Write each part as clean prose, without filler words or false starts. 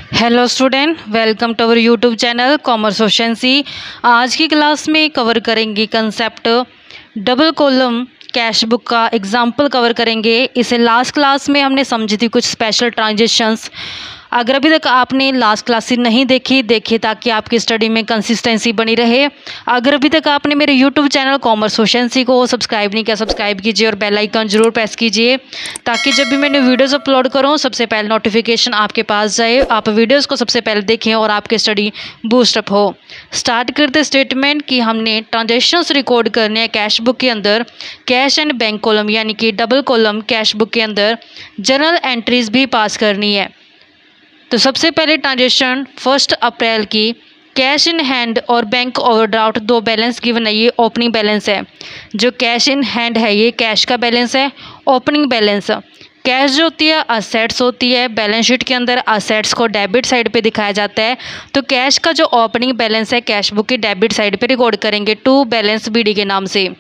Hello student, welcome to our YouTube channel commerce efficiency. आज की class में cover करेंगे concept double column cash book का example cover करेंगे। इसे लास्ट क्लास में हमने समझी थी कुछ स्पेशल ट्रांजेक्शंस। अगर अभी तक आपने लास्ट क्लासेस नहीं देखी ताकि आपकी स्टडी में कंसिस्टेंसी बनी रहे। अगर अभी तक आपने मेरे यूट्यूब चैनल कॉमर्स एफिशिएंसी को सब्सक्राइब नहीं किया, सब्सक्राइब कीजिए और बेल आइकन जरूर प्रेस कीजिए ताकि जब भी मैंने वीडियोस अपलोड करूं सबसे पहले नोटिफिकेशन आपके पास जाए, आप वीडियोस को सबसे पहले देखें और आपकी स्टडी बूस्टअप हो। स्टार्ट करते स्टेटमेंट कि हमने ट्रांजेक्शन्स रिकॉर्ड करने हैं कैश बुक के अंदर। कैश एंड बैंक कॉलम यानी कि डबल कॉलम कैश बुक के अंदर जर्नल एंट्रीज भी पास करनी है। तो सबसे पहले ट्रांजेक्शन 1 अप्रैल की कैश इन हैंड और बैंक ओवरड्राफ्ट दो बैलेंस गिवन है। ये ओपनिंग बैलेंस है। जो कैश इन हैंड है ये कैश का बैलेंस है। ओपनिंग बैलेंस कैश जो होती है असेट्स होती है। बैलेंस शीट के अंदर असेट्स को डेबिट साइड पे दिखाया जाता है। तो कैश का जो ओपनिंग बैलेंस है कैश बुक की डेबिट साइड पे रिकॉर्ड करेंगे टू बैलेंस बीडी के नाम से।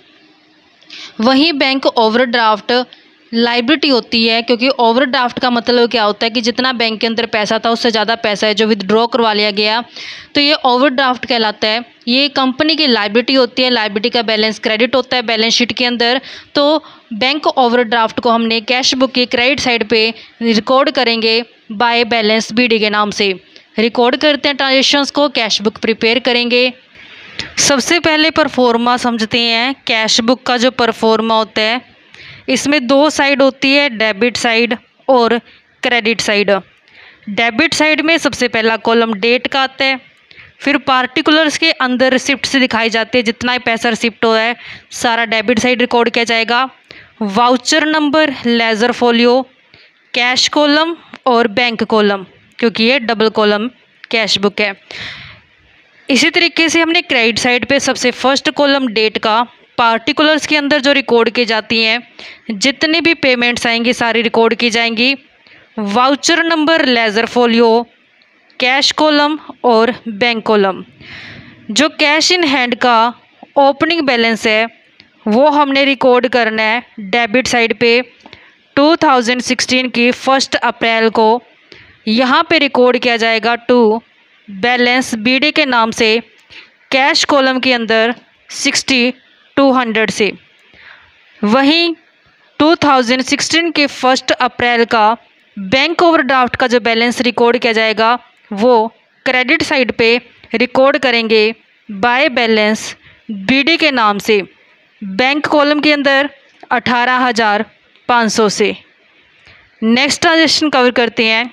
वहीं बैंक ओवरड्राफ्ट लाइबिलिटी होती है, क्योंकि ओवरड्राफ्ट का मतलब क्या होता है कि जितना बैंक के अंदर पैसा था उससे ज़्यादा पैसा है जो विदड्रॉ करवा लिया गया, तो ये ओवरड्राफ्ट कहलाता है। ये कंपनी की लाइबिलिटी होती है। लाइबिलिटी का बैलेंस क्रेडिट होता है बैलेंस शीट के अंदर। तो बैंक ओवरड्राफ्ट को हमने कैश बुक की क्रेडिट साइड पे रिकॉर्ड करेंगे बाय बैलेंस बीडी के नाम से। रिकॉर्ड करते हैं ट्रांजेक्शन्स को, कैश बुक प्रिपेयर करेंगे। सबसे पहले परफॉर्मा समझते हैं। कैश बुक का जो परफॉर्मा होता है इसमें दो साइड होती है, डेबिट साइड और क्रेडिट साइड। डेबिट साइड में सबसे पहला कॉलम डेट का आता है, फिर पार्टिकुलर्स के अंदर रिसिप्ट से दिखाई जाती है। जितना ही पैसा रिसिप्ट हो है सारा डेबिट साइड रिकॉर्ड किया जाएगा। Voucher number, ledger folio, cash column और बैंक कॉलम, क्योंकि ये डबल कॉलम कैश बुक है। इसी तरीके से हमने क्रेडिट साइड पे सबसे फर्स्ट कॉलम डेट का, पार्टिकुलर्स के अंदर जो रिकॉर्ड की जाती हैं जितनी भी पेमेंट्स आएंगी सारी रिकॉर्ड की जाएंगी। Voucher number, ledger folio, cash column और बैंक कॉलम। जो कैश इन हैंड का ओपनिंग बैलेंस है वो हमने रिकॉर्ड करना है डेबिट साइड पे 2016 की 1 अप्रैल को। यहाँ पे रिकॉर्ड किया जाएगा टू बैलेंस बीडी के नाम से कैश कॉलम के अंदर 60-200 से। वहीं 2016 के 1 अप्रैल का बैंक ओवरड्राफ्ट का जो बैलेंस रिकॉर्ड किया जाएगा वो क्रेडिट साइड पे रिकॉर्ड करेंगे बाय बैलेंस बीडी के नाम से बैंक कॉलम के अंदर 18,500 से। नेक्स्ट ट्रांजेक्शन कवर करते हैं।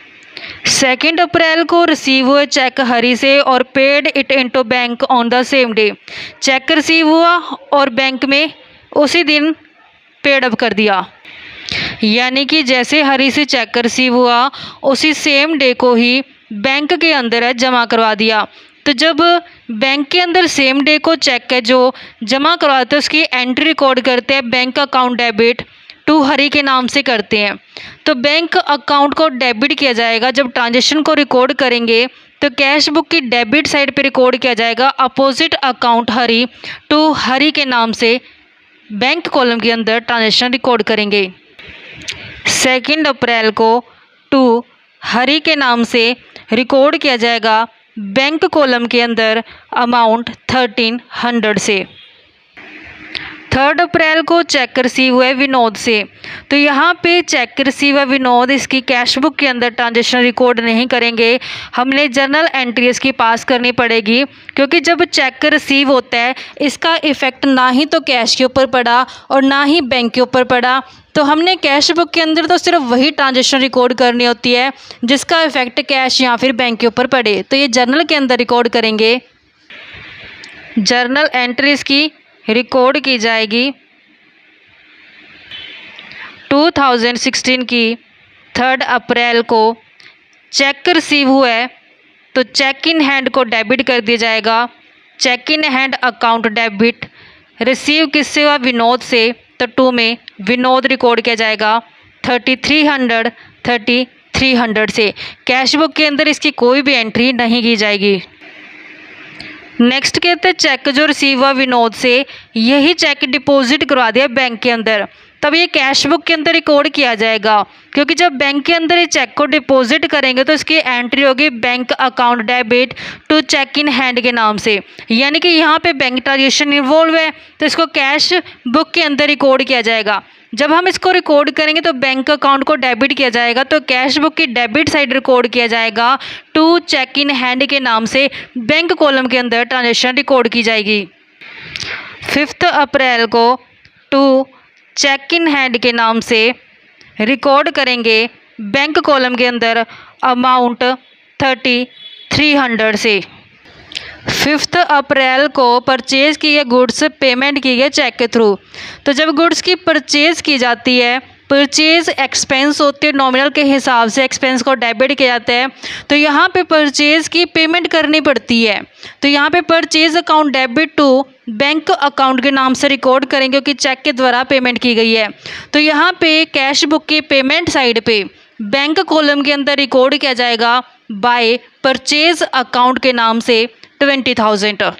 2 अप्रैल को रिसीव हुए चेक हरी से और paid it into bank on the same day. Cheque receive हुआ और बैंक में उसी दिन पेड अप कर दिया। यानी कि जैसे हरी से चेक रिसीव हुआ उसी सेम डे को ही बैंक के अंदर जमा करवा दिया। तो जब बैंक के अंदर सेम डे को चेक है जो जमा करवाते हैं उसकी एंट्री रिकॉर्ड करते हैं bank account debit to Hari के नाम से करते हैं। तो बैंक अकाउंट को डेबिट किया जाएगा। जब ट्रांजेक्शन को रिकॉर्ड करेंगे तो कैश बुक की डेबिट साइड पे रिकॉर्ड किया जाएगा opposite account Hari to Hari के नाम से बैंक कॉलम के अंदर ट्रांजेक्शन रिकॉर्ड करेंगे। 2 अप्रैल को टू हरी के नाम से रिकॉर्ड किया जाएगा बैंक कॉलम के अंदर अमाउंट 1300 से। 3 अप्रैल को चेक रिसीव हुआ विनोद से। तो यहाँ पे चेक रिसीव है विनोद, इसकी कैश बुक के अंदर ट्रांजेक्शन रिकॉर्ड नहीं करेंगे, हमने जर्नल एंट्री इसकी पास करनी पड़ेगी। क्योंकि जब चेक रिसीव होता है इसका इफ़ेक्ट ना ही तो कैश के ऊपर पड़ा और ना ही बैंक के ऊपर पड़ा। तो हमने कैश बुक के अंदर तो सिर्फ वही ट्रांजेक्शन रिकॉर्ड करनी होती है जिसका इफ़ेक्ट कैश या फिर बैंक के ऊपर पड़े। तो ये जर्नल के अंदर रिकॉर्ड करेंगे। जर्नल एंट्रीज की रिकॉर्ड की जाएगी 2016 की 3 अप्रैल को। चेक रिसीव हुआ है तो चेक इन हैंड को डेबिट कर दिया जाएगा। Cheque in hand account debit receive किससे हुआ विनोद से, तो 2 में विनोद रिकॉर्ड किया जाएगा 3300 से। कैश बुक के अंदर इसकी कोई भी एंट्री नहीं की जाएगी। नेक्स्ट कहते हैं चेक जो रिसीव हुआ विनोद से, यही चेक डिपॉजिट करवा दिया बैंक के अंदर। तब ये कैश बुक के अंदर रिकॉर्ड किया जाएगा, क्योंकि जब बैंक के अंदर ये चेक को डिपॉजिट करेंगे तो इसकी एंट्री होगी bank account debit to cheque in hand के नाम से, यानी कि यहाँ पे बैंक ट्रांजेक्शन इन्वॉल्व है तो इसको कैश बुक के अंदर रिकॉर्ड किया जाएगा। जब हम इसको रिकॉर्ड करेंगे तो बैंक अकाउंट को डेबिट किया जाएगा, तो कैश बुक की डेबिट साइड रिकॉर्ड किया जाएगा टू चेक इन हैंड के नाम से, बैंक कॉलम के अंदर ट्रांजेक्शन रिकॉर्ड की जाएगी। 5 अप्रैल को टू चेक इन हैंड के नाम से रिकॉर्ड करेंगे बैंक कॉलम के अंदर अमाउंट 3300 से। 5 अप्रैल को परचेज़ किए गुड्स पेमेंट की गई चेक के थ्रू। तो जब गुड्स की परचेज़ की जाती है, परचेज एक्सपेंस होती है, नॉमिनल के हिसाब से एक्सपेंस को डेबिट किया जाता है, तो यहाँ पे परचेज़ की पेमेंट करनी पड़ती है। तो यहाँ पे purchase account debit to bank account के नाम से रिकॉर्ड करेंगे क्योंकि चेक के द्वारा पेमेंट की गई है। तो यहाँ पे कैश बुक की पेमेंट साइड पे बैंक कॉलम के अंदर रिकॉर्ड किया जाएगा बाय परचेज अकाउंट के नाम से 20,000।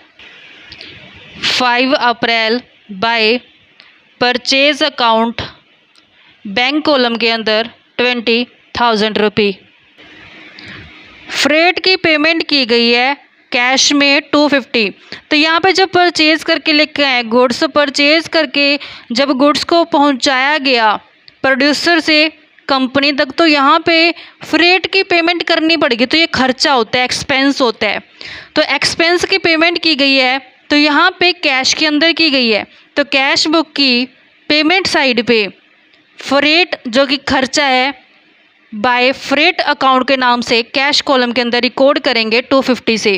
5 April by purchase account bank column के अंदर 20,000 रुपये। फ्रेट की पेमेंट की गई है कैश में 250। तो यहाँ पे जब परचेज़ करके लेके आए गुड्स, परचेज़ करके जब गुड्स को पहुँचाया गया प्रोड्यूसर से कंपनी तक, तो यहाँ पे फ्रेट की पेमेंट करनी पड़ेगी। तो ये खर्चा होता है, एक्सपेंस होता है। तो एक्सपेंस की पेमेंट की गई है तो यहाँ पे कैश के अंदर की गई है, तो कैश बुक की पेमेंट साइड पे फ्रेट जो कि खर्चा है बाय फ्रेट अकाउंट के नाम से कैश कॉलम के अंदर रिकॉर्ड करेंगे 250 से।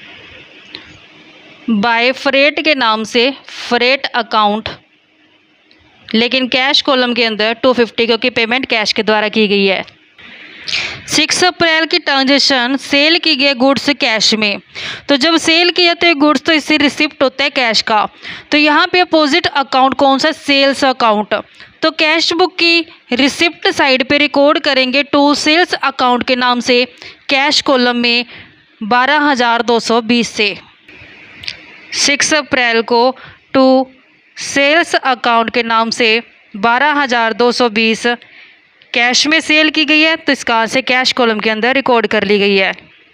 बाय फ्रेट के नाम से फ्रेट अकाउंट, लेकिन कैश कॉलम के अंदर 250 क्योंकि पेमेंट कैश के द्वारा की गई है। 6 अप्रैल की ट्रांजेक्शन सेल की गई गुड्स कैश में। तो जब सेल किया जाते हैं गुड्स तो इससे रिसिप्ट होता है कैश का। तो यहाँ पे अपोजिट अकाउंट कौन सा, सेल्स अकाउंट। तो कैश बुक की रिसिप्ट साइड पे रिकॉर्ड करेंगे टू सेल्स अकाउंट के नाम से कैश कॉलम में 12,220 से। 6 अप्रैल को टू सेल्स अकाउंट के नाम से 12,220 कैश में सेल की गई है, तो इसका से कैश कॉलम के अंदर रिकॉर्ड कर ली गई है।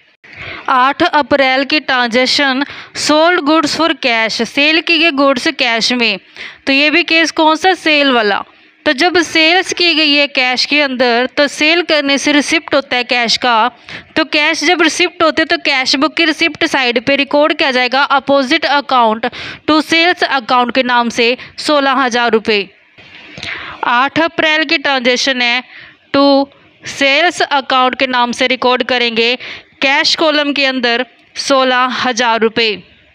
8 अप्रैल की transaction sold goods for cash, sale की गई गुड्स कैश में। तो ये भी केस कौन सा, सेल वाला। तो जब सेल्स की गई है कैश के अंदर तो सेल करने से रिसिप्ट होता है कैश का। तो कैश जब रिसिप्ट होते तो कैश बुक की रिसिप्ट साइड पे रिकॉर्ड किया जाएगा opposite account to sales account के नाम से 16,000 रुपये। 8 अप्रैल की ट्रांजेक्शन है टू सेल्स अकाउंट के नाम से रिकॉर्ड करेंगे कैश कॉलम के अंदर 16,000 रुपये।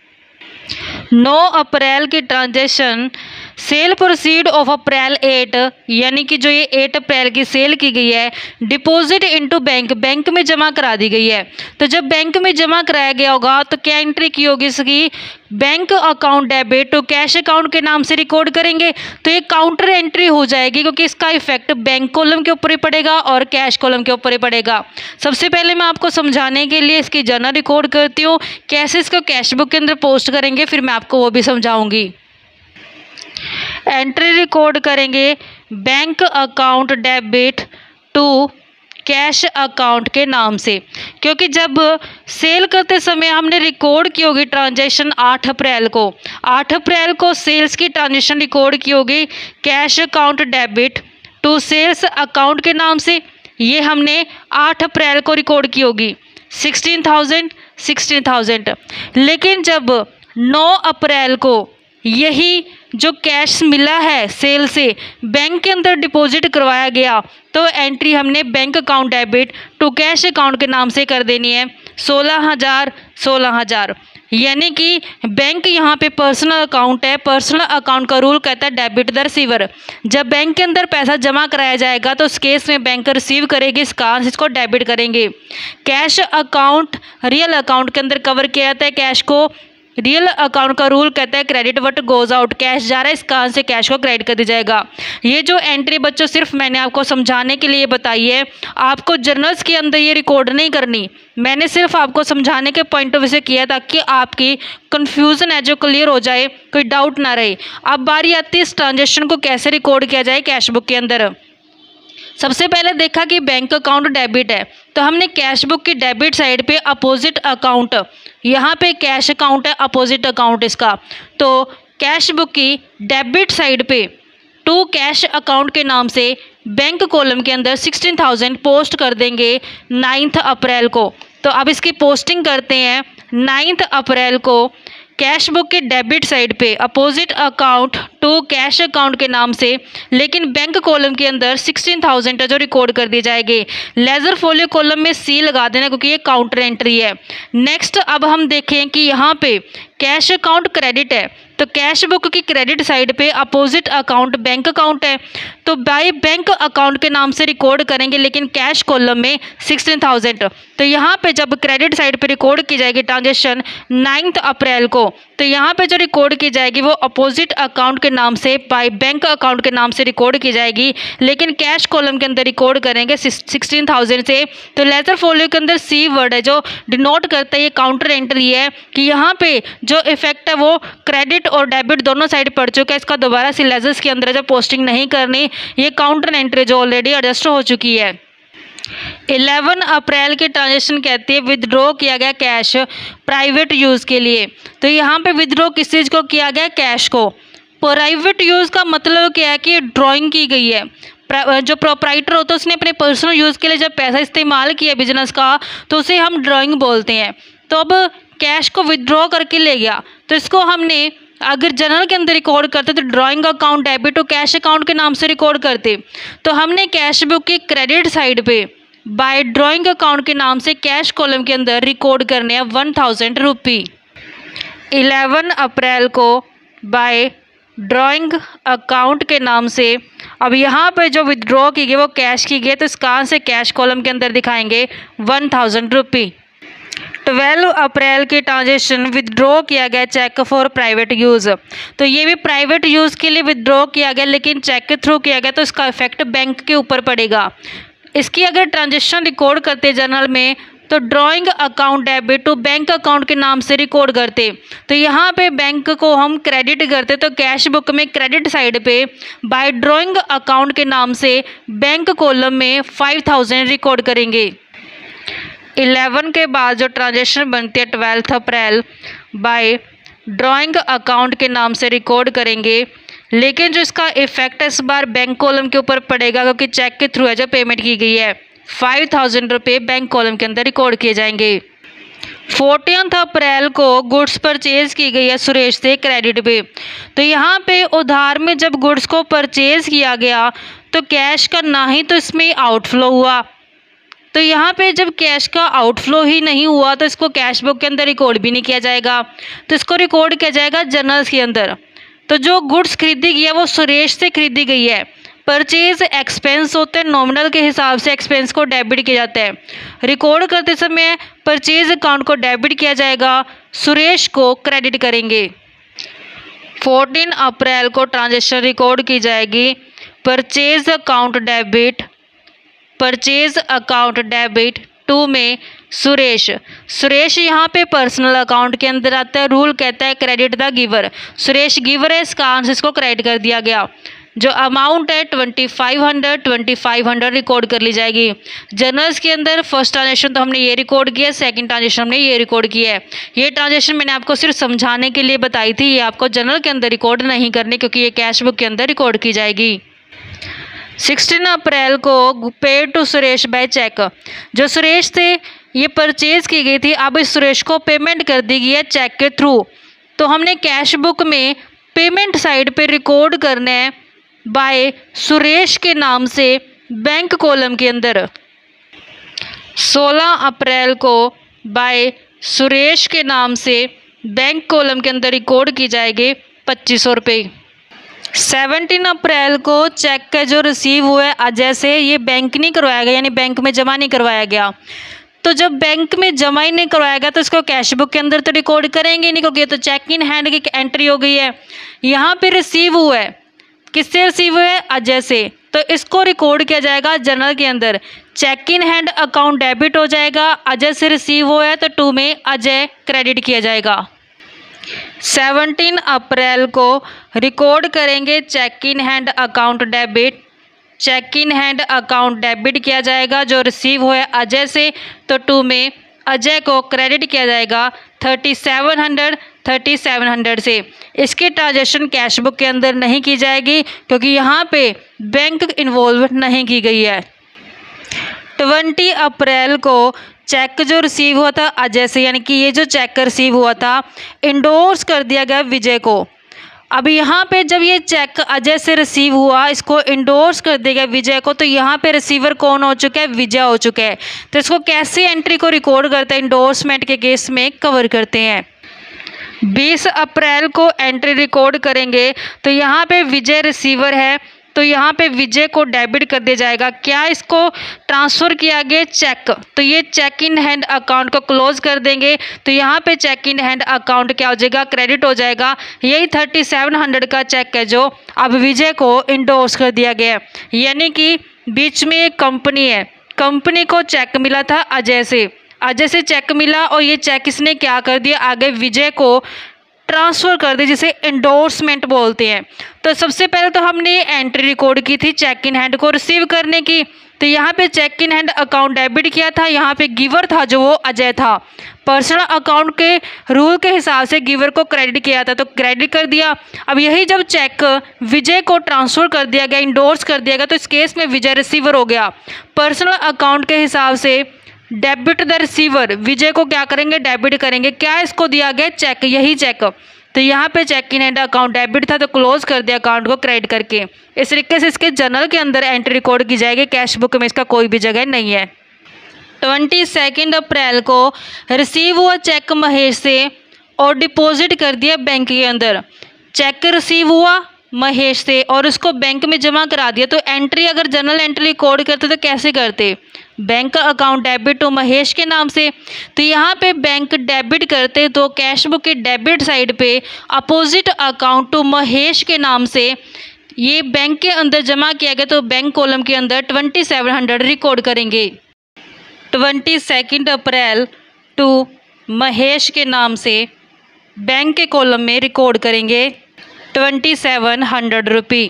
9 अप्रैल की transaction sale proceed of April 8, यानी कि जो ये 8 अप्रैल की सेल की गई है डिपॉजिट इनटू बैंक, बैंक में जमा करा दी गई है। तो जब बैंक में जमा कराया गया होगा तो क्या एंट्री की होगी इसकी, bank account debit to cash account के नाम से रिकॉर्ड करेंगे। तो ये काउंटर एंट्री हो जाएगी क्योंकि इसका इफेक्ट बैंक कॉलम के ऊपर ही पड़ेगा और कैश कॉलम के ऊपर ही पड़ेगा। सबसे पहले मैं आपको समझाने के लिए इसकी जर्नल रिकॉर्ड करती हूँ, कैसे इसको कैश बुक के अंदर पोस्ट करेंगे, फिर मैं आपको वो भी समझाऊंगी। एंट्री रिकॉर्ड करेंगे bank account debit to cash account के नाम से, क्योंकि जब सेल करते समय हमने रिकॉर्ड की होगी ट्रांजैक्शन 8 अप्रैल को, 8 अप्रैल को सेल्स की ट्रांजैक्शन रिकॉर्ड की होगी cash account debit to sales account के नाम से। ये हमने 8 अप्रैल को रिकॉर्ड की होगी 16,000। लेकिन जब 9 अप्रैल को यही जो कैश मिला है सेल से बैंक के अंदर डिपॉजिट करवाया गया, तो एंट्री हमने bank account debit to cash account के नाम से कर देनी है 16,000। यानी कि बैंक यहाँ पे पर्सनल अकाउंट है, पर्सनल अकाउंट का रूल कहता है डेबिट द रिसीवर। जब बैंक के अंदर पैसा जमा कराया जाएगा तो उस केस में बैंक रिसीव करेगी इसको डेबिट करेंगे। कैश अकाउंट रियल अकाउंट के अंदर कवर किया जाता है कैश को, रियल अकाउंट का रूल कहता है credit what goes out, cash जा रहा है इस कारण से कैश को क्रेडिट कर दिया जाएगा। ये जो एंट्री बच्चों सिर्फ मैंने आपको समझाने के लिए बताई है, आपको जर्नल्स के अंदर ये रिकॉर्ड नहीं करनी। मैंने सिर्फ आपको समझाने के पॉइंट ऑफ व्यू से किया ताकि आपकी कन्फ्यूज़न है जो क्लियर हो जाए, कोई डाउट ना रहे। अब बारी आती है इस ट्रांजेक्शन को कैसे रिकॉर्ड किया जाए कैश बुक के अंदर। सबसे पहले देखा कि बैंक अकाउंट डेबिट है, तो हमने कैश बुक की डेबिट साइड पे अपोजिट अकाउंट, यहाँ पे कैश अकाउंट है अपोजिट अकाउंट इसका, तो कैश बुक की डेबिट साइड पे टू कैश अकाउंट के नाम से बैंक कॉलम के अंदर 16,000 पोस्ट कर देंगे 9 अप्रैल को। तो अब इसकी पोस्टिंग करते हैं 9 अप्रैल को कैश बुक के डेबिट साइड पे opposite account to cash account के नाम से, लेकिन बैंक कॉलम के अंदर 16,000 जो रिकॉर्ड कर दी जाएगी। लेजर फोलियो कॉलम में सी लगा देना क्योंकि ये काउंटर एंट्री है। नेक्स्ट अब हम देखें कि यहाँ पे कैश अकाउंट क्रेडिट है, तो कैश बुक की क्रेडिट साइड पे अपोजिट अकाउंट बैंक अकाउंट है, तो बाय बैंक अकाउंट के नाम से रिकॉर्ड करेंगे लेकिन कैश कॉलम में 16,000। तो यहाँ पे जब क्रेडिट साइड पे रिकॉर्ड की जाएगी ट्रांजेक्शन 9 अप्रैल को, तो यहाँ पे जो रिकॉर्ड की जाएगी वो अपोजिट अकाउंट के नाम से बाय बैंक अकाउंट के नाम से रिकॉर्ड की जाएगी, लेकिन कैश कॉलम के अंदर रिकॉर्ड करेंगे 16,000 से। तो लेजर फोलियो के अंदर सी वर्ड है जो डिनोट करता है ये काउंटर एंट्री है कि यहाँ पे जो इफेक्ट है वो क्रेडिट और डेबिट दोनों साइड पड़ चुका है। इसका दोबारा से लेजर्स के अंदर जो पोस्टिंग नहीं करनी, ये काउंटर एंट्री जो ऑलरेडी एडजस्ट हो चुकी है। 11 अप्रैल की ट्रांजेक्शन कहती है विदड्रॉ किया गया कैश प्राइवेट यूज़ के लिए, तो यहाँ पे विदड्रॉ किस चीज़ को किया गया, कैश को। प्राइवेट यूज़ का मतलब क्या है कि ड्राइंग की गई है, जो प्रोप्राइटर होता है उसने अपने पर्सनल यूज़ के लिए जब पैसा इस्तेमाल किया बिजनेस का तो उसे हम ड्राइंग बोलते हैं। तो अब कैश को विदड्रॉ करके ले गया, तो इसको हमने अगर जनरल के अंदर रिकॉर्ड करते तो ड्राइंग अकाउंट डेबिट और कैश अकाउंट के नाम से रिकॉर्ड करते। तो हमने कैश बुक की क्रेडिट साइड पे बाय ड्राइंग अकाउंट के नाम से कैश कॉलम के अंदर रिकॉर्ड करने हैं 1,000 रुपी। 11 अप्रैल को बाय ड्राइंग अकाउंट के नाम से, अब यहाँ पे जो विदड्रॉ की गई वो कैश की गई, तो इस कारण से कैश कॉलम के अंदर दिखाएंगे 1,000 रुपी। 12 अप्रैल की ट्रांजेक्शन विदड्रॉ किया गया चेक फॉर प्राइवेट यूज़, तो ये भी प्राइवेट यूज़ के लिए विदड्रॉ किया गया लेकिन चेक के थ्रू किया गया, तो इसका इफेक्ट बैंक के ऊपर पड़ेगा। इसकी अगर ट्रांजेक्शन रिकॉर्ड करते जनरल में तो drawing account debit to bank account के नाम से रिकॉर्ड करते, तो यहाँ पे बैंक को हम क्रेडिट करते, तो कैश बुक में क्रेडिट साइड पे बाय ड्राइंग अकाउंट के नाम से बैंक कॉलम में 5,000 रिकॉर्ड करेंगे। 11 के बाद जो ट्रांजेक्शन बनती है 12 अप्रैल बाय ड्राइंग अकाउंट के नाम से रिकॉर्ड करेंगे, लेकिन जो इसका इफेक्ट है इस बार बैंक कॉलम के ऊपर पड़ेगा क्योंकि चेक के थ्रू है जो पेमेंट की गई है। 5,000 रुपये बैंक कॉलम के अंदर रिकॉर्ड किए जाएंगे। 14 अप्रैल को गुड्स परचेज की गई है सुरेश से क्रेडिट पे, तो यहाँ पे उधार में जब गुड्स को परचेज किया गया तो कैश का ना ही तो इसमें आउटफ्लो हुआ, तो यहाँ पे जब कैश का आउटफ्लो ही नहीं हुआ तो इसको कैश बुक के अंदर रिकॉर्ड भी नहीं किया जाएगा, तो इसको रिकॉर्ड किया जाएगा जर्नल्स के अंदर। तो जो गुड्स खरीदी गई है वो सुरेश से खरीदी गई है। परचेज एक्सपेंस होते हैं, नॉमिनल के हिसाब से एक्सपेंस को डेबिट किया जाता है। रिकॉर्ड करते समय परचेज अकाउंट को डेबिट किया जाएगा, सुरेश को क्रेडिट करेंगे। 14 अप्रैल को ट्रांजेक्शन रिकॉर्ड की जाएगी परचेज अकाउंट डेबिट 2 में सुरेश यहाँ पे पर्सनल अकाउंट के अंदर आता है। रूल कहता है credit the giver, Suresh giver है इस कारण से इसको क्रेडिट कर दिया गया। जो अमाउंट है 2,500 रिकॉर्ड कर ली जाएगी। जर्नल्स के अंदर फर्स्ट ट्रांजेक्शन तो हमने ये रिकॉर्ड किया है, सेकंड ट्रांजेक्शन हमने ये रिकॉर्ड किया है। ये ट्रांजेक्शन मैंने आपको सिर्फ समझाने के लिए बताई थी, ये आपको जर्नल के अंदर रिकॉर्ड नहीं करनी क्योंकि ये कैश बुक के अंदर रिकॉर्ड की जाएगी। 16 अप्रैल को paid to Suresh by cheque, जो सुरेश से ये परचेज की गई थी अब इस सुरेश को पेमेंट कर दी गई है चेक के थ्रू। तो हमने कैश बुक में पेमेंट साइड पे रिकॉर्ड करना है बाय सुरेश के नाम से बैंक कॉलम के अंदर। 16 अप्रैल को बाय सुरेश के नाम से बैंक कॉलम के अंदर रिकॉर्ड की जाएगी 2,500 रुपये। 17 अप्रैल को चेक का जो रिसीव हुआ है अजय से, ये बैंक नहीं करवाया गया यानी बैंक में जमा नहीं करवाया गया, तो जब बैंक में जमा ही नहीं करवाएगा तो इसको कैश बुक के अंदर तो रिकॉर्ड करेंगे नहीं, क्योंकि ये तो चेक इन हैंड की एंट्री हो गई है। यहाँ पे रिसीव हुआ है, किससे रिसीव हुआ है? अजय से, तो इसको रिकॉर्ड किया जाएगा जर्नल के अंदर। Cheque in hand account debit हो जाएगा, अजय से रिसीव हुआ है तो 2 में अजय क्रेडिट किया जाएगा। 17 अप्रैल को रिकॉर्ड करेंगे cheque in hand account debit. Cheque in hand account debit किया जाएगा जो रिसीव हुआ है अजय से, तो 2 में अजय को क्रेडिट किया जाएगा 3700 से। इसकी ट्रांजैक्शन कैश बुक के अंदर नहीं की जाएगी क्योंकि यहाँ पे बैंक इन्वॉल्व नहीं की गई है। 20 अप्रैल को चेक जो रिसीव हुआ था अजय से, यानी कि ये जो चेक रिसीव हुआ था इंडोर्स कर दिया गया विजय को। अब यहाँ पे जब ये चेक अजय से रिसीव हुआ, इसको इंडोर्स कर दिया गया विजय को, तो यहाँ पे रिसीवर कौन हो चुका है? विजय हो चुका है। तो इसको कैसे एंट्री को रिकॉर्ड करते हैं? इंडोर्समेंट के केस में कवर करते हैं। 20 अप्रैल को एंट्री रिकॉर्ड करेंगे तो यहाँ पे विजय रिसीवर है, तो यहाँ पे विजय को डेबिट कर दिया जाएगा। क्या इसको ट्रांसफ़र किया गया चेक, तो ये चेक इन हैंड अकाउंट को क्लोज कर देंगे, तो यहाँ पे चेक इन हैंड अकाउंट क्या हो जाएगा? क्रेडिट हो जाएगा। यही 3700 का चेक है जो अब विजय को इंडोर्स कर दिया गया है। यानी कि बीच में एक कंपनी है, कंपनी को चेक मिला था अजय से चेक मिला और ये चेक इसने क्या कर दिया? आगे विजय को ट्रांसफ़र कर दी, जिसे इंडोर्समेंट बोलते हैं। तो सबसे पहले तो हमने एंट्री रिकॉर्ड की थी चेक इन हैंड को रिसीव करने की, तो यहाँ पे cheque in hand account debit किया था, यहाँ पे गिवर था जो वो अजय था। पर्सनल अकाउंट के रूल के हिसाब से गिवर को क्रेडिट किया था, तो क्रेडिट कर दिया। अब यही जब चेक विजय को ट्रांसफ़र कर दिया गया, इंडोर्स कर दिया गया, तो इस केस में विजय रिसीवर हो गया। पर्सनल अकाउंट के हिसाब से डेबिट द रिसीवर, विजय को क्या करेंगे? डेबिट करेंगे। क्या इसको दिया गया? चेक, यही चेक। तो यहाँ पे cheque in hand account debit था तो क्लोज कर दिया अकाउंट को क्रेडिट करके। इस तरीके से इसके जर्नल के अंदर एंट्री रिकॉर्ड की जाएगी, कैश बुक में इसका कोई भी जगह नहीं है। 22 अप्रैल को रिसीव हुआ चेक महेश से और डिपॉजिट कर दिया बैंक के अंदर। चेक रिसीव हुआ महेश से और उसको बैंक में जमा करा दिया। तो एंट्री अगर जर्नल एंट्री रिकॉर्ड करते तो कैसे करते? बैंक का अकाउंट डेबिट टू महेश के नाम से, तो यहाँ पे बैंक डेबिट करते तो कैश बुक के डेबिट साइड पे अपोजिट अकाउंट टू महेश के नाम से ये बैंक के अंदर जमा किया गया, तो बैंक कॉलम के अंदर 2700 रिकॉर्ड करेंगे। 22 अप्रैल टू महेश के नाम से बैंक के कॉलम में रिकॉर्ड करेंगे 2700 रुपये।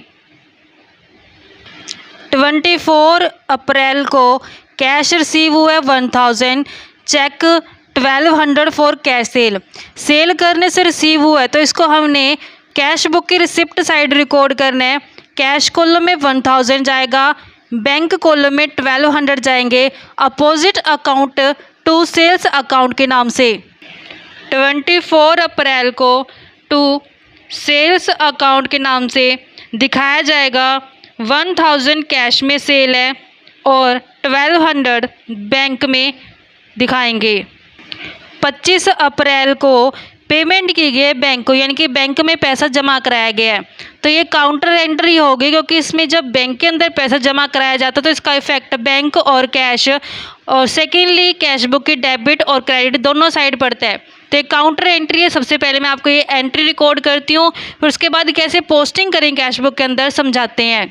24 अप्रैल को कैश रिसीव हुआ है 1000, चेक 1200 फॉर कैश सेल करने से रिसीव हुआ है, तो इसको हमने कैश बुक की रिसिप्ट साइड रिकॉर्ड करना है। कैश कॉलम में 1000 जाएगा, बैंक कॉलम में 1200 जाएंगे, opposite account to sales account के नाम से। 24 अप्रैल को टू सेल्स अकाउंट के नाम से दिखाया जाएगा 1000 कैश में सेल है और 1200 बैंक में दिखाएंगे। 25 अप्रैल को पेमेंट की गई बैंक को, यानी कि बैंक में पैसा जमा कराया गया है, तो ये काउंटर एंट्री होगी क्योंकि इसमें जब बैंक के अंदर पैसा जमा कराया जाता है तो इसका इफेक्ट बैंक और कैश और सेकेंडली कैश बुक की डेबिट और क्रेडिट दोनों साइड पड़ता है। तो एक काउंटर एंट्री है। सबसे पहले मैं आपको ये एंट्री रिकॉर्ड करती हूँ, फिर उसके बाद कैसे पोस्टिंग करें कैश बुक के अंदर समझाते हैं।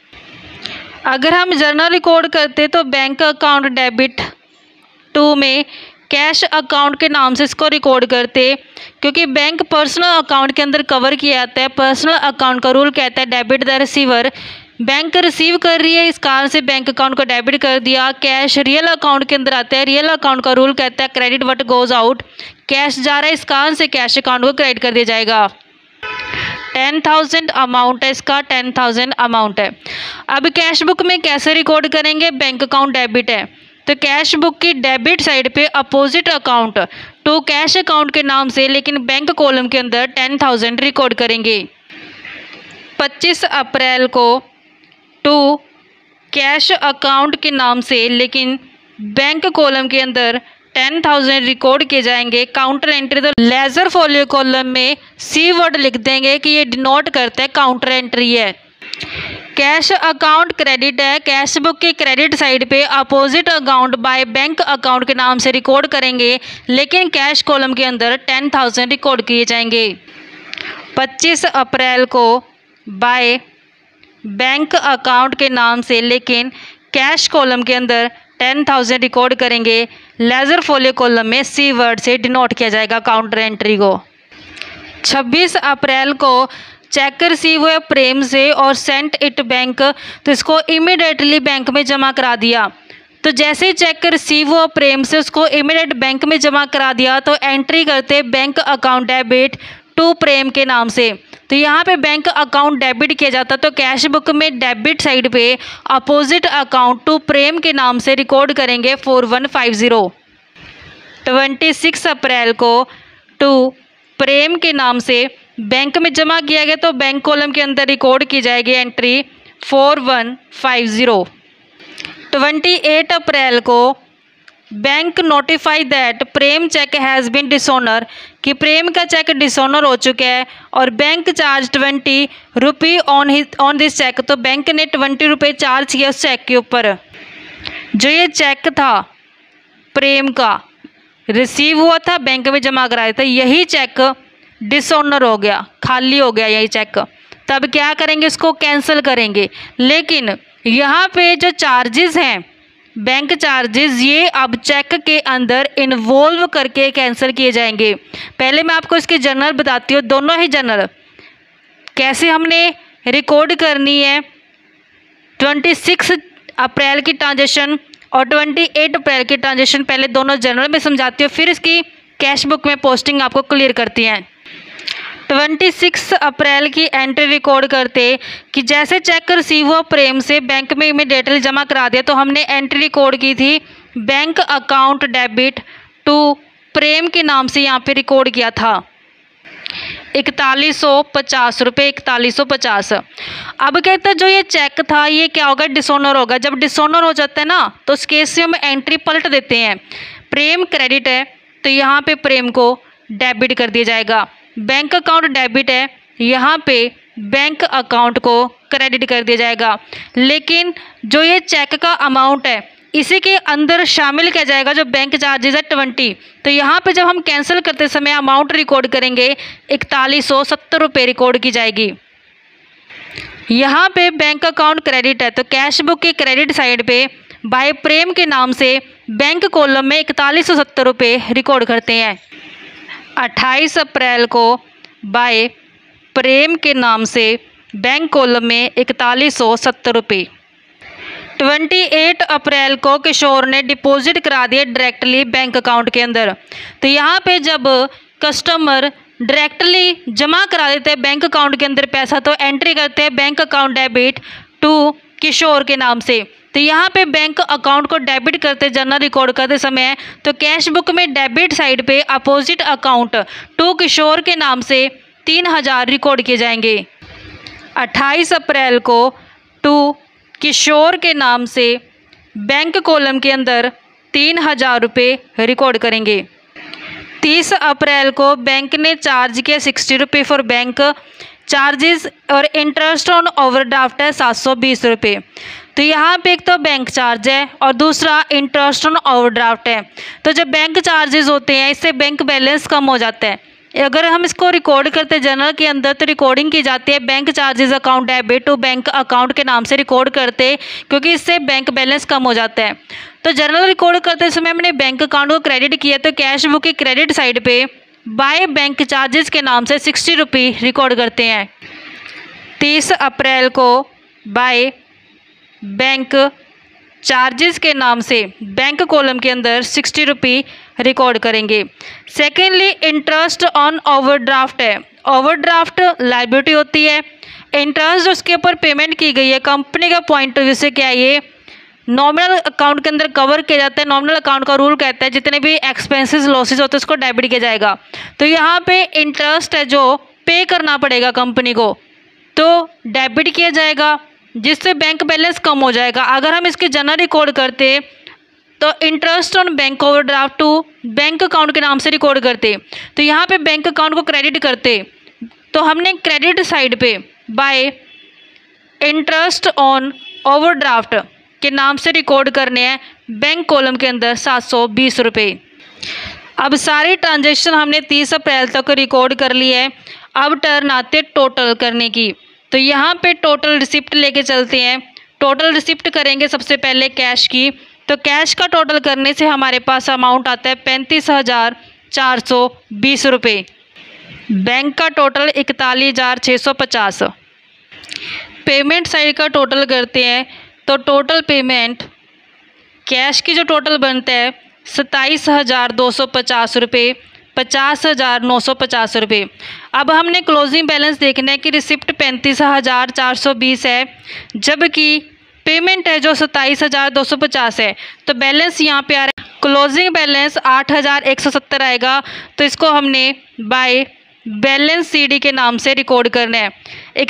अगर हम जर्नल रिकॉर्ड करते तो बैंक अकाउंट डेबिट टू में कैश अकाउंट के नाम से इसको रिकॉर्ड करते, क्योंकि बैंक पर्सनल अकाउंट के अंदर कवर किया जाता है। पर्सनल अकाउंट का रूल कहता है debit the receiver, bank receive कर रही है इस कारण से बैंक अकाउंट को डेबिट कर दिया। कैश रियल अकाउंट के अंदर आता है, रियल अकाउंट का रूल कहता है credit what goes out, cash जा रहा है इस कारण से कैश अकाउंट को क्रेडिट कर दिया जाएगा। 10,000 अमाउंट है इसका, 10,000 अमाउंट है। अब कैश बुक में कैसे रिकॉर्ड करेंगे? बैंक अकाउंट डेबिट है तो कैश बुक की डेबिट साइड पे opposite account to cash account के नाम से, लेकिन बैंक कॉलम के अंदर 10,000 रिकॉर्ड करेंगे। 25 अप्रैल को टू कैश अकाउंट के नाम से, लेकिन बैंक कॉलम के अंदर 10,000 रिकॉर्ड किए जाएंगे। काउंटर एंट्री तो लेजर फोलियो कॉलम में सी वर्ड लिख देंगे कि ये डिनोट करता है काउंटर एंट्री है। कैश अकाउंट क्रेडिट है, कैश बुक की क्रेडिट साइड पे opposite account by bank account के नाम से रिकॉर्ड करेंगे, लेकिन कैश कॉलम के अंदर 10,000 रिकॉर्ड किए जाएंगे। 25 अप्रैल को बाय बैंक अकाउंट के नाम से, लेकिन कैश कॉलम के अंदर 10,000 रिकॉर्ड करेंगे। लेजर फोलियो कॉलम में सी वर्ड से डिनोट किया जाएगा काउंटर एंट्री को। 26 अप्रैल को चेक रिसीव हुआ प्रेम से और सेंट इट बैंक, तो इसको इमीडिएटली बैंक में जमा करा दिया। तो जैसे ही चेक रिसीव हुआ प्रेम से उसको इमीडिएट बैंक में जमा करा दिया, तो एंट्री करते bank account debit to Prem के नाम से। तो यहाँ पे बैंक अकाउंट डेबिट किया जाता, तो कैश बुक में डेबिट साइड पे अपोजिट अकाउंट टू प्रेम के नाम से रिकॉर्ड करेंगे 4150। 26 अप्रैल को टू प्रेम के नाम से बैंक में जमा किया गया, तो बैंक कॉलम के अंदर रिकॉर्ड की जाएगी एंट्री 4150। 28 अप्रैल को bank notify that Prem cheque has been dishonour, कि प्रेम का चेक डिसऑनर हो चुका है और बैंक चार्ज 20 रुपये ऑन दिस चेक, तो बैंक ने 20 रुपये चार्ज किया उस चेक के ऊपर। जो ये चेक था प्रेम का रिसीव हुआ था, बैंक में जमा कराया था, यही चेक डिसऑनर हो गया, खाली हो गया यही चेक। तब क्या करेंगे, इसको कैंसिल करेंगे। लेकिन यहाँ पे जो चार्जेस हैं बैंक चार्जेस, ये अब चेक के अंदर इन्वॉल्व करके कैंसिल किए जाएंगे। पहले मैं आपको इसके जर्नल बताती हूँ, दोनों ही जर्नल कैसे हमने रिकॉर्ड करनी है। 26 अप्रैल की ट्रांजेक्शन और 28 अप्रैल की ट्रांजेक्शन पहले दोनों जर्नल में समझाती हूँ, फिर इसकी कैश बुक में पोस्टिंग आपको क्लियर करती हैं। 26 अप्रैल की एंट्री रिकॉर्ड करते कि जैसे चेक रिसीव हुआ प्रेम से बैंक में इमीडिएटली जमा करा दिया, तो हमने एंट्री रिकॉर्ड की थी bank account debit to Prem के नाम से, यहाँ पे रिकॉर्ड किया था 4150 रुपये, 4150। अब कहते हैं जो ये चेक था ये क्या होगा, डिसऑनर होगा। जब डिसऑनर हो जाता है ना, तो उस केस से हम एंट्री पलट देते हैं। प्रेम क्रेडिट है, तो यहाँ पे प्रेम को डेबिट कर दिया जाएगा। बैंक अकाउंट डेबिट है, यहाँ पे बैंक अकाउंट को क्रेडिट कर दिया जाएगा। लेकिन जो ये चेक का अमाउंट है इसी के अंदर शामिल किया जाएगा जो बैंक चार्जेस है 20। तो यहाँ पे जब हम कैंसिल करते समय अमाउंट रिकॉर्ड करेंगे 4170 रुपये रिकॉर्ड की जाएगी। यहाँ पे बैंक अकाउंट क्रेडिट है, तो कैश बुक के क्रेडिट साइड पे बाय प्रेम के नाम से बैंक कॉलम में 4170 रुपये रिकॉर्ड करते हैं। 28 अप्रैल को बाय प्रेम के नाम से बैंक कॉलम में 4170 रुपये। 28 अप्रैल को किशोर ने डिपॉजिट करा दिया डायरेक्टली बैंक अकाउंट के अंदर। तो यहाँ पे जब कस्टमर डायरेक्टली जमा करा देते हैं बैंक अकाउंट के अंदर पैसा, तो एंट्री करते हैं bank account debit to Kishore के नाम से। तो यहाँ पे बैंक अकाउंट को डेबिट करते जर्नल रिकॉर्ड करते समय, तो कैश बुक में डेबिट साइड पे अपोजिट अकाउंट टू किशोर के नाम से 3000 रिकॉर्ड किए जाएंगे। 28 अप्रैल को टू किशोर के नाम से बैंक कॉलम के अंदर 3000 रुपये रिकॉर्ड करेंगे। 30 अप्रैल को बैंक ने चार्ज किया 60 रुपये फॉर बैंक चार्जेस और इंटरेस्ट ऑन ओवरड्राफ्ट है 720 रुपये। तो यहाँ पे एक तो बैंक चार्ज है और दूसरा इंटरेस्ट ऑन ओवरड्राफ्ट है। तो जब बैंक चार्जेस होते हैं इससे बैंक बैलेंस कम हो जाता है। अगर हम इसको रिकॉर्ड करते हैं जर्नल के अंदर, तो रिकॉर्डिंग की जाती है bank charges account debit to bank account के नाम से रिकॉर्ड करते, क्योंकि इससे बैंक बैलेंस कम हो जाता है। तो जर्नल रिकॉर्ड करते समय हमने बैंक अकाउंट को क्रेडिट किया, तो कैश बुक की क्रेडिट साइड पे बाय बैंक चार्जेस के नाम से 60 रुपये रिकॉर्ड करते हैं। 30 अप्रैल को बाय बैंक चार्जेस के नाम से बैंक कॉलम के अंदर 60 रुपये रिकॉर्ड करेंगे। सेकेंडली इंटरेस्ट ऑन ओवरड्राफ्ट है। ओवरड्राफ्ट लायबिलिटी होती है, इंटरेस्ट उसके ऊपर पेमेंट की गई है कंपनी का पॉइंट ऑफ व्यू से क्या है ये नॉमिनल अकाउंट के अंदर कवर किया जाता है। नॉमिनल अकाउंट का रूल कहता है जितने भी एक्सपेंसेस लॉसेस होते हैं उसको डेबिट किया जाएगा। तो यहाँ पे इंटरेस्ट है जो पे करना पड़ेगा कंपनी को, तो डेबिट किया जाएगा, जिससे बैंक बैलेंस कम हो जाएगा। अगर हम इसके जर्नल रिकॉर्ड करते तो interest on bank overdraft to bank account के नाम से रिकॉर्ड करते, तो यहाँ पे बैंक अकाउंट को क्रेडिट करते, तो हमने क्रेडिट साइड पे बाय इंटरेस्ट ऑन ओवरड्राफ्ट के नाम से रिकॉर्ड करने हैं बैंक कॉलम के अंदर 720 रुपये। अब सारी ट्रांजैक्शन हमने 30 अप्रैल तक रिकॉर्ड कर ली है। अब टर्न आते टोटल करने की, तो यहाँ पे टोटल रिसिप्ट लेके चलते हैं। टोटल रिसिप्ट करेंगे सबसे पहले कैश की, तो कैश का टोटल करने से हमारे पास अमाउंट आता है 35,420 रुपये। बैंक का टोटल 41,650। पेमेंट साइड का टोटल करते हैं, तो टोटल पेमेंट कैश की जो टोटल बनता है 27,250 रुपये, 50,950 रुपये। अब हमने क्लोजिंग बैलेंस देखना है कि रिसिप्ट 35,420 है, जबकि पेमेंट है जो 27,250 है, तो बैलेंस यहाँ पे आ रहा है क्लोजिंग बैलेंस 8,170 आएगा। तो इसको हमने बाय बैलेंस सीडी के नाम से रिकॉर्ड करना है।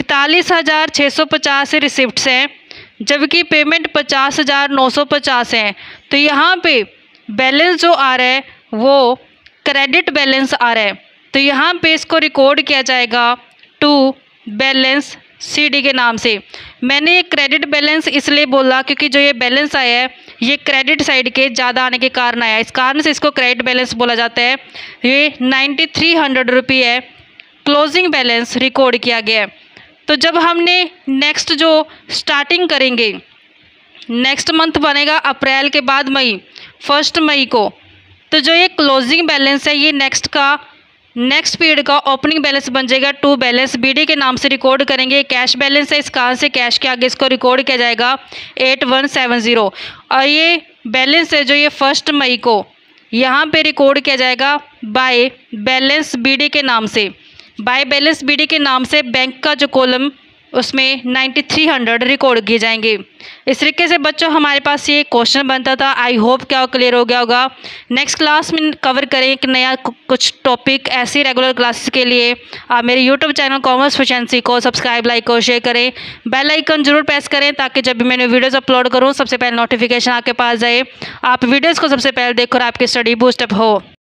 41,650 रिसिप्ट्स हैं, जबकि पेमेंट 50,950 है, तो यहाँ पे बैलेंस जो आ रहा है वो क्रेडिट बैलेंस आ रहा है। तो यहाँ पे इसको रिकॉर्ड किया जाएगा टू बैलेंस सीडी के नाम से। मैंने ये क्रेडिट बैलेंस इसलिए बोला क्योंकि जो ये बैलेंस आया है ये क्रेडिट साइड के ज़्यादा आने के कारण आया है, इस कारण से इसको क्रेडिट बैलेंस बोला जाता है। ये 9300 रुपये है, क्लोजिंग बैलेंस रिकॉर्ड किया गया है। तो जब हमने नेक्स्ट जो स्टार्टिंग करेंगे, नेक्स्ट मंथ बनेगा अप्रैल के बाद मई, 1 मई को, तो जो ये क्लोजिंग बैलेंस है ये नेक्स्ट पीरियड का ओपनिंग बैलेंस बन जाएगा टू बैलेंस बीडी के नाम से रिकॉर्ड करेंगे। कैश बैलेंस है, इस कारण से कैश के आगे इसको रिकॉर्ड किया जाएगा 8170। और ये बैलेंस है जो ये 1 मई को यहाँ पे रिकॉर्ड किया जाएगा बाय बैलेंस बीडी के नाम से। बाय बैलेंस बीडी के नाम से बैंक का जो कॉलम उसमें 9300 रिकॉर्ड किए जाएंगे। इस तरीके से बच्चों हमारे पास ये क्वेश्चन बनता था। आई होप क्या क्लियर हो गया होगा। नेक्स्ट क्लास में कवर करें एक नया कुछ टॉपिक। ऐसी रेगुलर क्लासेस के लिए आप मेरे यूट्यूब चैनल कॉमर्स एफिशिएंसी को सब्सक्राइब, लाइक और शेयर करें। बेल आइकन जरूर प्रेस करें ताकि जब भी मैंने वीडियोज़ अपलोड करूँ सबसे पहले नोटिफिकेशन आपके पास जाए, आप वीडियोज़ को सबसे पहले देखकर आपकी स्टडी बूस्टअप हो।